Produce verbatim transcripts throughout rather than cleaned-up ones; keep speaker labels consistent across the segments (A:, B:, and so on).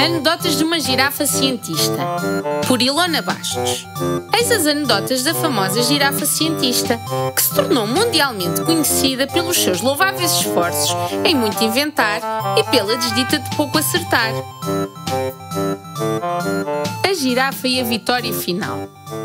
A: Anedotas de uma girafa cientista, por Ilona Bastos. Eis as anedotas da famosa girafa cientista, que se tornou mundialmente conhecida pelos seus louváveis esforços em muito inventar e pela desdita de pouco acertar. A girafa e a vitória final.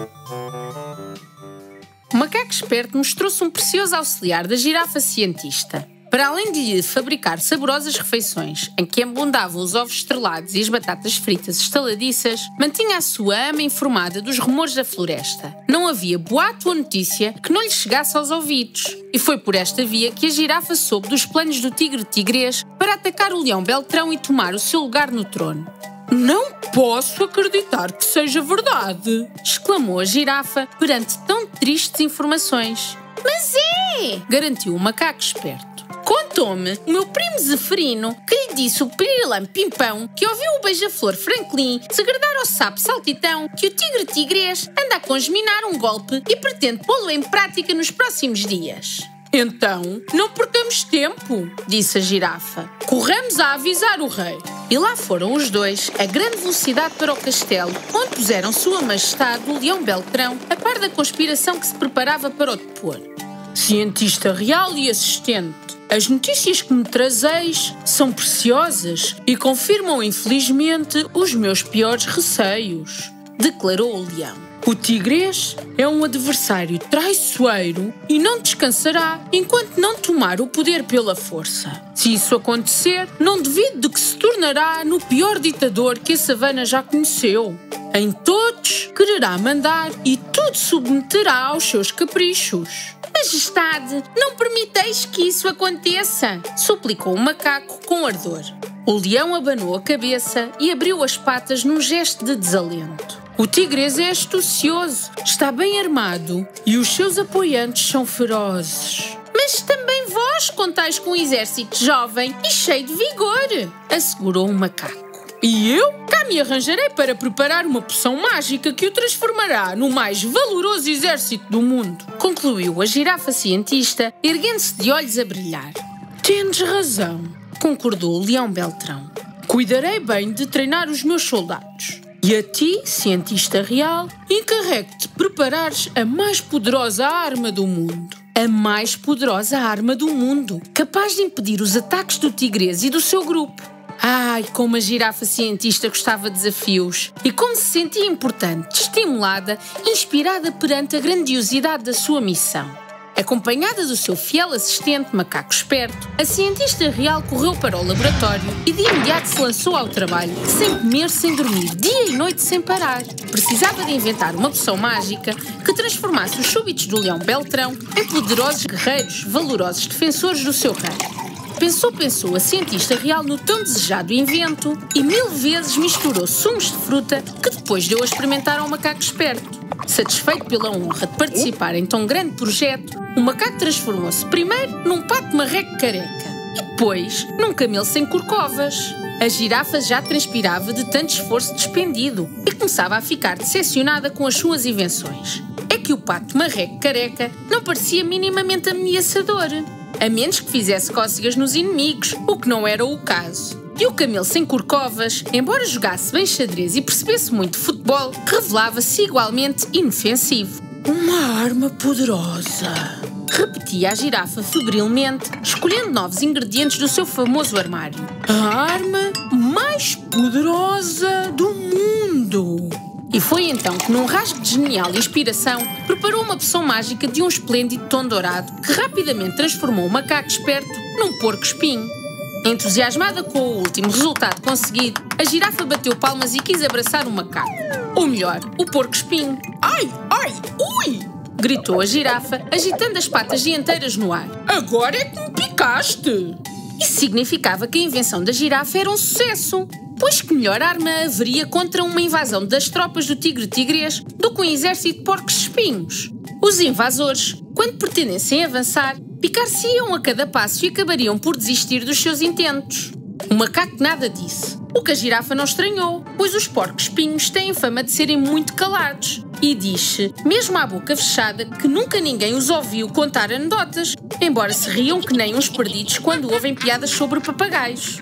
A: O macaco esperto mostrou-se um precioso auxiliar da girafa cientista. Para além de lhe fabricar saborosas refeições, em que abundavam os ovos estrelados e as batatas fritas estaladiças, mantinha a sua ama informada dos rumores da floresta. Não havia boato ou notícia que não lhe chegasse aos ouvidos. E foi por esta via que a girafa soube dos planos do tigre tigrês para atacar o leão beltrão e tomar o seu lugar no trono. "Não posso acreditar que seja verdade!" exclamou a girafa perante tão tristes informações. "Mas é!" garantiu o macaco esperto. "Contou-me o meu primo Zeferino que lhe disse o pirilam pimpão que ouviu o beija-flor Franklin segredar ao sapo saltitão que o tigre tigrês anda a congeminar um golpe e pretende pô-lo em prática nos próximos dias." "Então, não percamos tempo", disse a girafa. "Corramos a avisar o rei." E lá foram os dois, a grande velocidade para o castelo, onde puseram Sua Majestade o Leão Beltrão, a par da conspiração que se preparava para o depor. "Cientista real e assistente, as notícias que me trazeis são preciosas e confirmam, infelizmente, os meus piores receios", declarou o leão. "O tigrês é um adversário traiçoeiro e não descansará enquanto não tomar o poder pela força. Se isso acontecer, não duvido de que se tornará no pior ditador que a savana já conheceu. Em todos quererá mandar e tudo submeterá aos seus caprichos." "Majestade, não permiteis que isso aconteça", suplicou o macaco com ardor. O leão abanou a cabeça e abriu as patas num gesto de desalento. "O tigrês é astucioso, está bem armado e os seus apoiantes são ferozes." "Mas também vós contais com um exército jovem e cheio de vigor", assegurou o macaco. "E eu cá me arranjarei para preparar uma poção mágica que o transformará no mais valoroso exército do mundo", concluiu a girafa cientista, erguendo-se de olhos a brilhar. "Tendes razão", concordou o leão beltrão. "Cuidarei bem de treinar os meus soldados. E a ti, cientista real, encarrego-te de preparares a mais poderosa arma do mundo." A mais poderosa arma do mundo, capaz de impedir os ataques do tigrês e do seu grupo. Ai, como a girafa cientista gostava de desafios e como se sentia importante, estimulada, inspirada perante a grandiosidade da sua missão. Acompanhada do seu fiel assistente macaco esperto, a cientista real correu para o laboratório e de imediato se lançou ao trabalho, sem comer, sem dormir, dia e noite sem parar. Precisava de inventar uma poção mágica que transformasse os súbitos do leão beltrão em poderosos guerreiros, valorosos defensores do seu reino. Pensou, pensou a cientista real no tão desejado invento e mil vezes misturou sumos de fruta que depois deu a experimentar ao macaco esperto. Satisfeito pela honra de participar em tão grande projeto, o macaco transformou-se primeiro num pato marreco careca e depois num camelo sem corcovas. A girafa já transpirava de tanto esforço despendido e começava a ficar decepcionada com as suas invenções. É que o pato marreco careca não parecia minimamente ameaçador, a menos que fizesse cócegas nos inimigos, o que não era o caso. E o camelo sem corcovas, embora jogasse bem xadrez e percebesse muito futebol, revelava-se igualmente inofensivo. "Uma arma poderosa", repetia a girafa febrilmente, escolhendo novos ingredientes do seu famoso armário. "A arma mais poderosa do mundo." E foi então que, num rasgo de genial inspiração, preparou uma poção mágica de um esplêndido tom dourado que rapidamente transformou o macaco esperto num porco-espinho. Entusiasmada com o último resultado conseguido, a girafa bateu palmas e quis abraçar o macaco. Ou melhor, o porco-espinho. "Ai, ai, ui!" gritou a girafa, agitando as patas dianteiras no ar. "Agora é que me picaste!" Isso significava que a invenção da girafa era um sucesso, pois que melhor arma haveria contra uma invasão das tropas do tigre tigrês do que um exército de porcos-espinhos? Os invasores, quando pretendessem avançar, picar-se-iam a cada passo e acabariam por desistir dos seus intentos. O macaco nada disse, o que a girafa não estranhou, pois os porcos-espinhos têm fama de serem muito calados. E diz-se, mesmo à boca fechada, que nunca ninguém os ouviu contar anedotas, embora se riam que nem uns perdidos quando ouvem piadas sobre papagaios.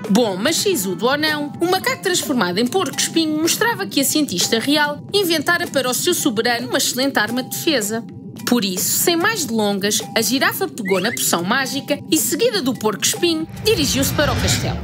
A: Bom, mas sisudo ou não, o macaco transformado em porco-espinho mostrava que a cientista real inventara para o seu soberano uma excelente arma de defesa. Por isso, sem mais delongas, a girafa pegou na poção mágica e, seguida do porco-espinho, dirigiu-se para o castelo.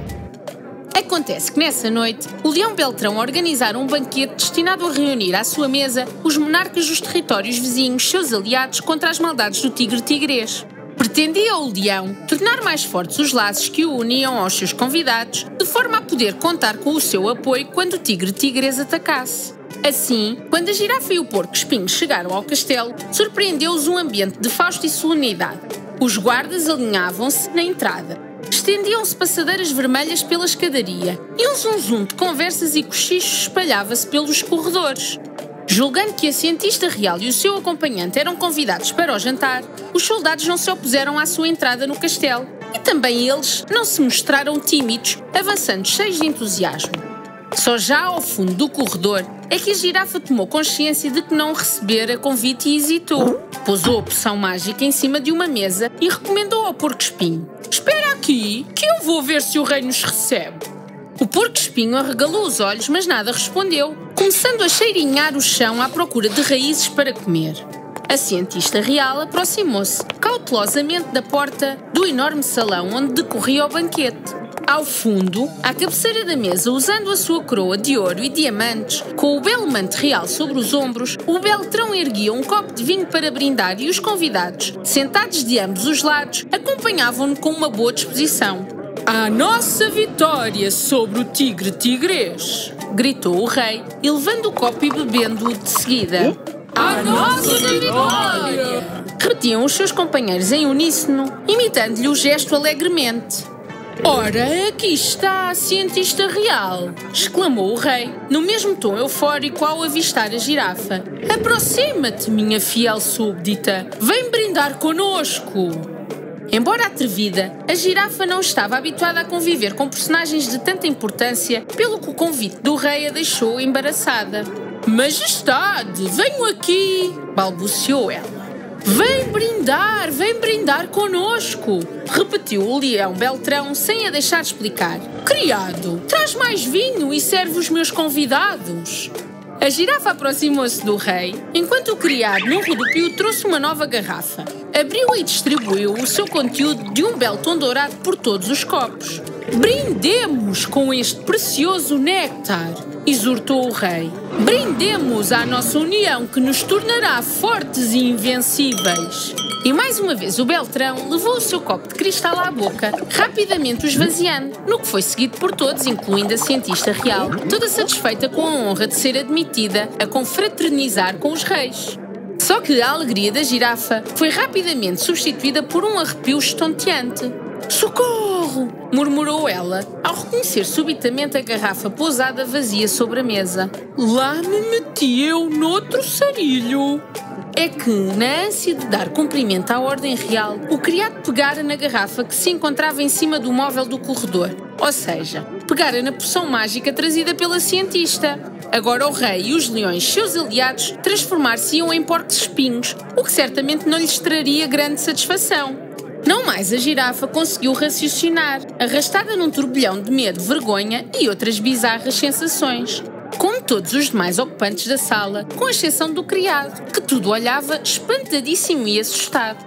A: Acontece que nessa noite, o Leão Beltrão organizara um banquete destinado a reunir à sua mesa os monarcas dos territórios vizinhos, seus aliados, contra as maldades do tigre tigrês. Pretendia o leão tornar mais fortes os laços que o uniam aos seus convidados, de forma a poder contar com o seu apoio quando o tigre tigrês atacasse. Assim, quando a girafa e o porco-espinho chegaram ao castelo, surpreendeu-os um ambiente de fausto e solenidade. Os guardas alinhavam-se na entrada. Estendiam-se passadeiras vermelhas pela escadaria e um zunzum de conversas e cochichos espalhava-se pelos corredores. Julgando que a cientista real e o seu acompanhante eram convidados para o jantar, os soldados não se opuseram à sua entrada no castelo e também eles não se mostraram tímidos, avançando cheios de entusiasmo. Só já ao fundo do corredor é que a girafa tomou consciência de que não recebera convite e hesitou. Pousou a poção mágica em cima de uma mesa e recomendou ao porco-espinho: "Espera aqui, que eu vou ver se o rei nos recebe." O porco-espinho arregalou os olhos, mas nada respondeu, começando a cheirinhar o chão à procura de raízes para comer. A cientista real aproximou-se cautelosamente da porta do enorme salão onde decorria o banquete. Ao fundo, à cabeceira da mesa, usando a sua coroa de ouro e diamantes, com o belo manto real sobre os ombros, o Beltrão erguia um copo de vinho para brindar e os convidados, sentados de ambos os lados, acompanhavam-no com uma boa disposição. "À nossa vitória sobre o tigre tigrês!" gritou o rei, elevando o copo e bebendo-o de seguida. "À nossa vitória!" repetiam os seus companheiros em uníssono, imitando-lhe o gesto alegremente. "Ora, aqui está a cientista real!" exclamou o rei, no mesmo tom eufórico ao avistar a girafa. "Aproxima-te, minha fiel súbdita! Vem brindar conosco!" Embora atrevida, a girafa não estava habituada a conviver com personagens de tanta importância, pelo que o convite do rei a deixou embaraçada. "Majestade, venho aqui!" balbuciou ela. "Vem brindar, vem brindar conosco!" repetiu o Leão Beltrão sem a deixar explicar. "Criado, traz mais vinho e serve os meus convidados." A girafa aproximou-se do rei, enquanto o criado, num rodopio, trouxe uma nova garrafa. Abriu e distribuiu o seu conteúdo de um belo tom dourado por todos os copos. "Brindemos com este precioso néctar!" exortou o rei. "Brindemos à nossa união que nos tornará fortes e invencíveis." E mais uma vez o Beltrão levou o seu copo de cristal à boca, rapidamente o esvaziando, no que foi seguido por todos, incluindo a cientista real, toda satisfeita com a honra de ser admitida a confraternizar com os reis. Só que a alegria da girafa foi rapidamente substituída por um arrepio estonteante. "Socorro!" murmurou ela, ao reconhecer subitamente a garrafa pousada vazia sobre a mesa. "Lá me meti eu noutro sarilho." É que, na ânsia de dar cumprimento à ordem real, o criado pegara na garrafa que se encontrava em cima do móvel do corredor, ou seja, pegara na poção mágica trazida pela cientista. Agora o rei e os leões, seus aliados, transformar-se-iam em porcos-espinhos, o que certamente não lhes traria grande satisfação. Não mais a girafa conseguiu raciocinar, arrastada num turbilhão de medo, vergonha e outras bizarras sensações. Como todos os demais ocupantes da sala, com exceção do criado, que tudo olhava espantadíssimo e assustado.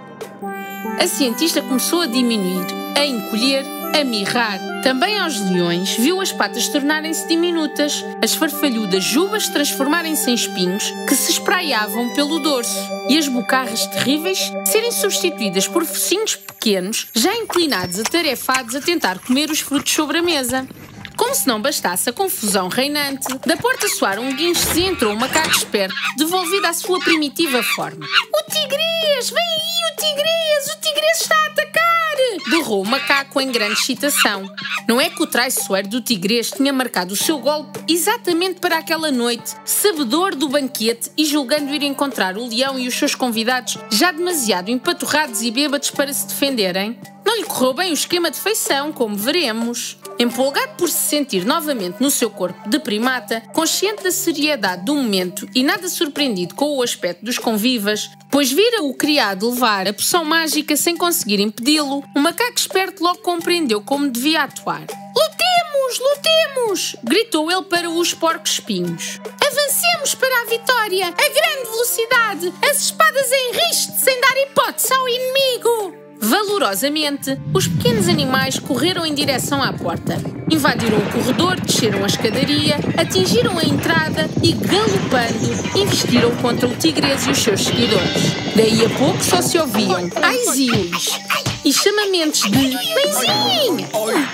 A: A cientista começou a diminuir, a encolher, a mirrar. Também aos leões viu as patas tornarem-se diminutas, as farfalhudas jubas transformarem-se em espinhos que se espraiavam pelo dorso e as bocarras terríveis serem substituídas por focinhos pequenos, já inclinados atarefados a tentar comer os frutos sobre a mesa. Como se não bastasse a confusão reinante, da porta soaram um guinchos e entrou um macaco esperto, devolvido à sua primitiva forma. "O tigrês! Vem aí o tigrês! O tigrês está a atacar!" berrou o macaco em grande excitação. Não é que o traiçoeiro do tigrês tinha marcado o seu golpe exatamente para aquela noite, sabedor do banquete e julgando ir encontrar o leão e os seus convidados já demasiado empaturrados e bêbados para se defenderem? Não lhe correu bem o esquema de feição, como veremos. Empolgado por se sentir novamente no seu corpo de primata, consciente da seriedade do momento e nada surpreendido com o aspecto dos convivas, pois vira o criado levar a poção mágica sem conseguir impedi-lo, o macaco esperto logo compreendeu como devia atuar. "Lutemos! Lutemos, lutemos! Gritou ele para os porcos-espinhos. Avancemos para a vitória, a grande velocidade, as espadas em riste sem dar hipótese ao inimigo! Valorosamente, os pequenos animais correram em direção à porta. Invadiram o corredor, desceram a escadaria, atingiram a entrada e, galopando, investiram contra o tigrês e os seus seguidores. Daí a pouco só se ouviam aizios e chamamentos de mãezinha.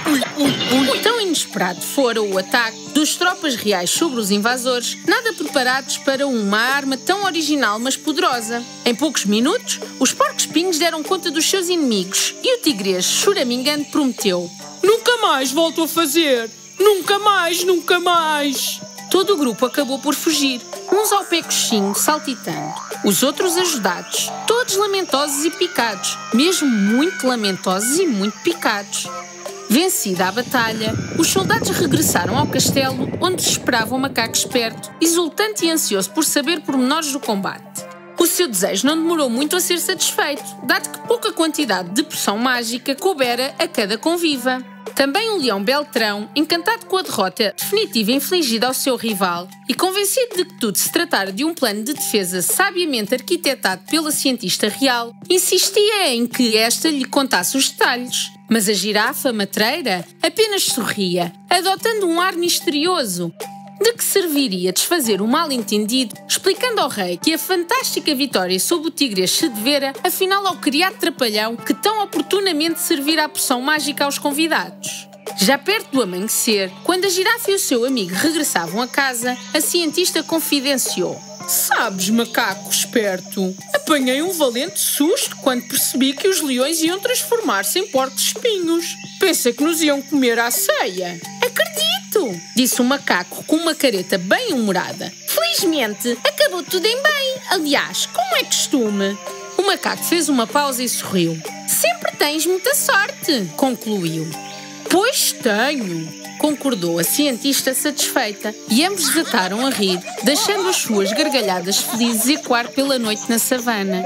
A: Tão inesperado fora o ataque dos tropas reais sobre os invasores, nada preparados para uma arma tão original mas poderosa. Em poucos minutos, os porcos-espinhos deram conta dos seus inimigos e o tigrês, choramingando, prometeu: nunca mais volto a fazer! Nunca mais, nunca mais! Todo o grupo acabou por fugir, uns ao pé coxinho, saltitando, os outros ajudados, todos lamentosos e picados, mesmo muito lamentosos e muito picados. Vencida a batalha, os soldados regressaram ao castelo, onde os esperava um macaco esperto, exultante e ansioso por saber pormenores do combate. O seu desejo não demorou muito a ser satisfeito, dado que pouca quantidade de poção mágica coubera a cada conviva. Também o leão Beltrão, encantado com a derrota definitiva infligida ao seu rival e convencido de que tudo se tratara de um plano de defesa sabiamente arquitetado pela cientista real, insistia em que esta lhe contasse os detalhes. Mas a girafa matreira apenas sorria, adotando um ar misterioso. De que serviria desfazer o mal-entendido, explicando ao rei que a fantástica vitória sobre o tigrês se devera, afinal, ao criado trapalhão que tão oportunamente servira a poção mágica aos convidados. Já perto do amanhecer, quando a girafa e o seu amigo regressavam a casa, a cientista confidenciou: sabes, macaco esperto, apanhei um valente susto quando percebi que os leões iam transformar-se em porcos-espinhos. Pensa que nos iam comer à ceia. Acredito! Disse o macaco com uma careta bem humorada. Felizmente, acabou tudo em bem. Aliás, como é costume. O macaco fez uma pausa e sorriu. Sempre tens muita sorte, concluiu. Pois tenho, concordou a cientista satisfeita, e ambos desataram a rir, deixando as suas gargalhadas felizes ecoar pela noite na savana.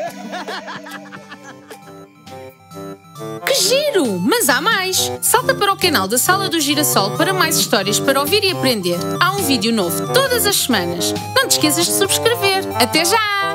A: Que giro! Mas há mais! Salta para o canal da Sala do Girassol para mais histórias para ouvir e aprender. Há um vídeo novo todas as semanas. Não te esqueças de subscrever. Até já!